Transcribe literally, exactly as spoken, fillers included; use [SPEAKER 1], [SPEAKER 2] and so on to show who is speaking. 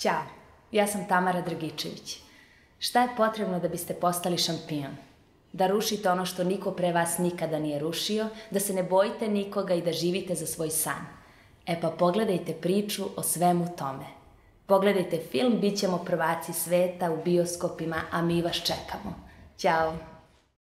[SPEAKER 1] Ćao, ja sam Tamara Dragičević. Šta je potrebno da biste postali šampion? Da rušite ono što niko pre vas nikada nije rušio, da se ne bojite nikoga i da živite za svoj san. E pa pogledajte priču o svemu tome. Pogledajte film Bićemo prvaci sveta u bioskopima, a mi vas čekamo. Ćao!